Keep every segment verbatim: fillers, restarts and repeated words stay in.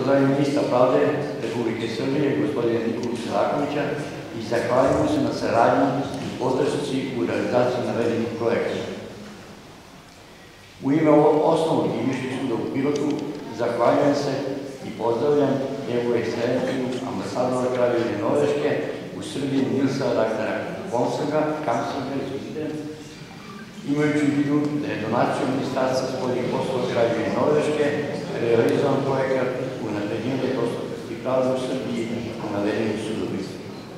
pozdravim ministra pravde Republike Srbije, gospodina Nikolu Selakovića, i zahvaljujemo se na saradnji i podršci u realizaciji navedenih projekata. U ime osnovnog i višeg suda u Pirotu zahvaljujem se i pozdravljam njegovu ekscelenciju ambasadora Kraljevine Norveške u Srbiji Nilsa Ragnara Kamsanga, imajući u vidu da je donacijom Ministarstva spoljnih poslova Kraljevine Norveške realizovan projekat unapređenja dostupnosti pravde u Srbiji u navedenim sudovima.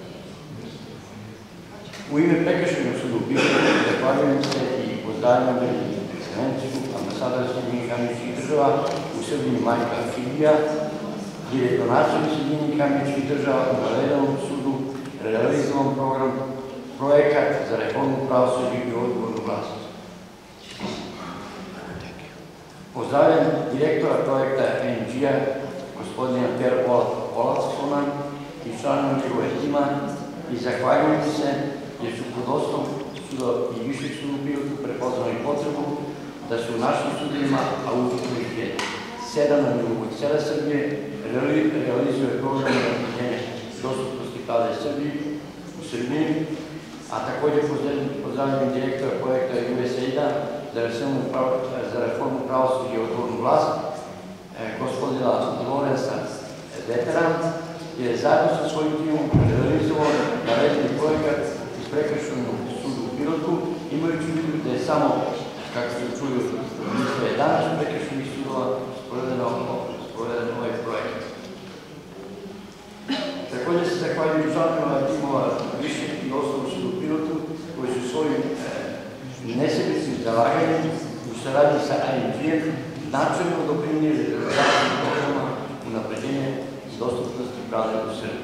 U ime Prekršajnog suda u Pirotu zahvaljujem se i pozdravljam ekscelenciju ambasadora Sjedinjenih Američkih Država u Srbiji Majka Filija, jer je donacijom Sjedinjenih Američkih Država u navedenom sudu realizovan program projekat za reformu pravosuđa i odgovornu vlast. Pozdravljam direktora projekta en dži-a, gospodina Per Olacsona i članova njegove tima i zahvaljujem se jer su pod osnovom suda i višeg suda u Pirotu prepoznali potrebu da se u našim sudovima, a ukupno ih je sedam na nivou cele Srbije, realizuje program unapređenja dostupnosti pravde u Srbiji, a također pozdravljam direktora projekta ju es a id-a za reformu pravosuđa i odgovornu vlast, gospodina Lorensa Vetera, jer je zajedno sa svojim timom realizovao navedeni projekat iz Prekršajnog suda u Pirotu, imajući u vidu da je samo, kako se čuju, misle danas prekršajnih sudova sproveden ovaj projekat. Također se zahvaljuju članovima timova višeg i osnovnog suda u Pirotu, koji su svojim nesebičnim zalaganjem u saradnji sa en dži-em značajno doprinijeli realizaciju programa unapređenja dostupnosti pravde u Srbiji.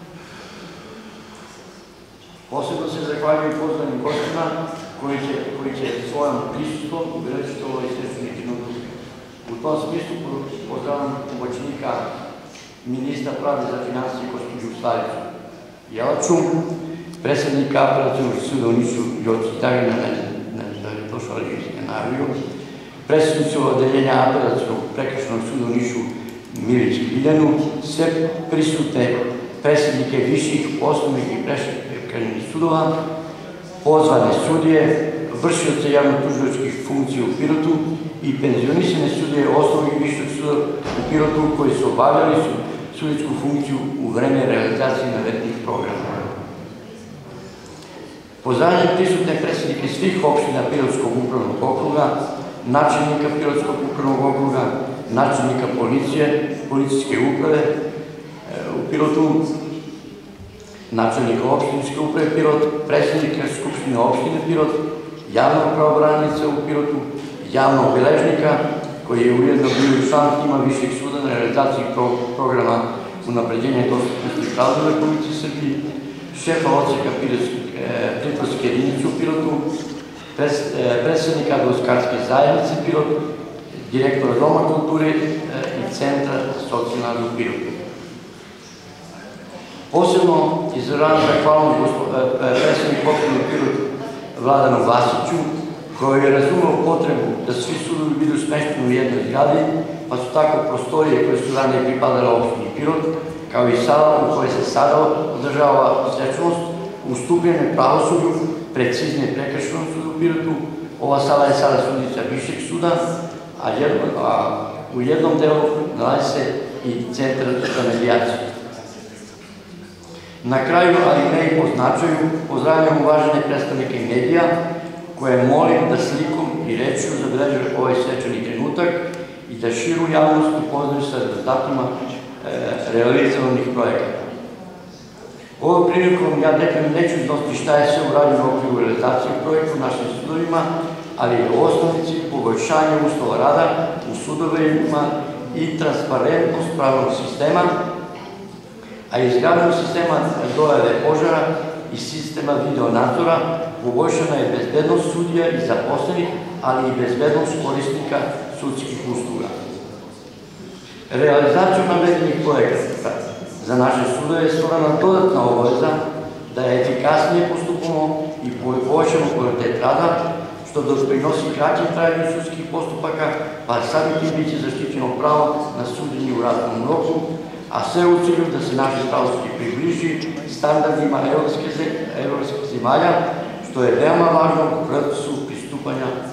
Posebno se zahvaljuju pozvanim gostima koji će svojom prisustvom ubeležiti ovaj svečani trenutak. U tom smislu pozdravljam pomoćnika ministra pravde za finansije gospođu Slavicu Jelaču, predsednika Apelacionog suda u Nišu Joci Tagina, da je došao režijski naravio, predsednicu odeljenja Apelacionog prekršajnog suda u Nišu Milić Biljanu, sve prisutne predsednike viših, osnovnih i prekršajnih sudova, pozvane sudije, vršioce javno-tužilačkih funkcija u Pirotu i penzionisane sudije osnovnih i višeg suda u Pirotu koji su obavljali sudijsku funkciju u vreme realizacije navedenih programa. Pozdravljam prisutne predsednike svih opština Pirotskog upravnog okruga, načelnika Pirotskog upravnog okruga, načelnika policije, policijske uprave u Pirotu, načelnika opštinske uprave Pirot, predsednika Skupštine opštine Pirot, javnog pravobranilica u Pirotu, javnog beležnika, koji je ujedno bio član tima višeg suda na realizaciji programa unapređenja dostupnosti pravde u Republici Srbiji, šefa odseka pritvorske jedinice u Pirotu, predsednika Advokatske zajednice Pirot, direktora Doma kulture i Centra socijalnog u Pirotu. Posebno izražavam zahvalnost predsedniku opštine Pirot Vladanu Vasiću, koji je razumeo potrebu da svi sudovi budu smešteni u jednoj zgradi, pa su tako prostorije koje su ranije pripadale opštini Pirot, kao i sala u kojoj se sada održava svečanost, ustupljene pravosuđu, preciznije Prekršajnom sudu u Pirotu. Ova sala je sada sudnica višeg suda, a u jednom delu nalazi se i Centar za medijaciju. Na kraju, ali ne i po značaju, pozdravljam uvažene predstavnike medija, koje molim da slikom i rečju zabeleže ovaj svečani trenutak i da širu javnost upoznaju sa rezultatima realizovanih projekata. Ovom prilikom ja detaljno neću iznositi šta je sve urađeno u okviru realizacije projekta u našim sudovima, ali je osnovni cilj poboljšanje uslova rada u sudovima i transparentnost pravnog sistema, a izgradnjom sistema dojave požara i sistema videonadzora poboljšana je bezbednost sudija i zaposlenih, ali i bezbednost korisnika sudskih usluga. Realizacijom navedenih projekata za naše sudove je stvorena dodatna obaveza da efikasnije postupamo i poboljšamo kvalitet rada, što doprinosi kraćem trajanju sudskih postupaka, pa samim tim biće zaštićeno pravo na suđenje u razumnom roku, a sve u cilju da se naše pravosuđe približi standardima evropskih zemalja, što je veoma važno u procesu pristupanja